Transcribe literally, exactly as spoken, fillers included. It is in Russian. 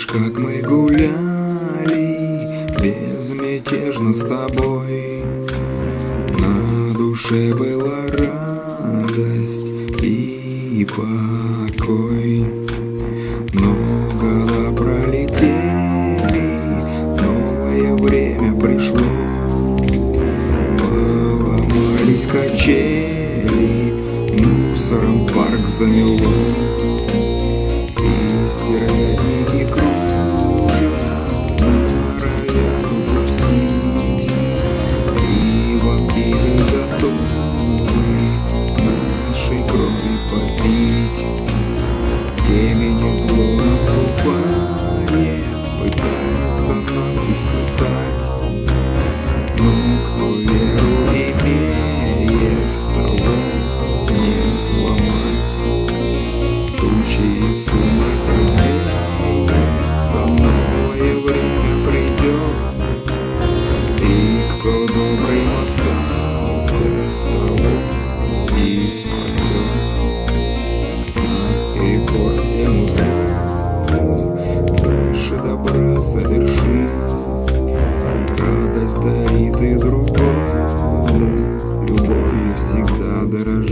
Помнишь, как мы гуляли безмятежно с тобой? На душе была радость и покой. Но года пролетели, новое время пришло. Поломались качели, мусором парк замело. И стервятники кружат, норовят укусить. И вампиры готовы нашей крови попить. Темень зло наступает, пытается нас испытать. Но кто веру имеет, того не сломать. Тучи и сумрак развеется, новое время придет. И кто добрым остался, того и спасет. Перекор всем узрел, больше добра соверши. Радость дарит и другому, любовью всегда дорожи.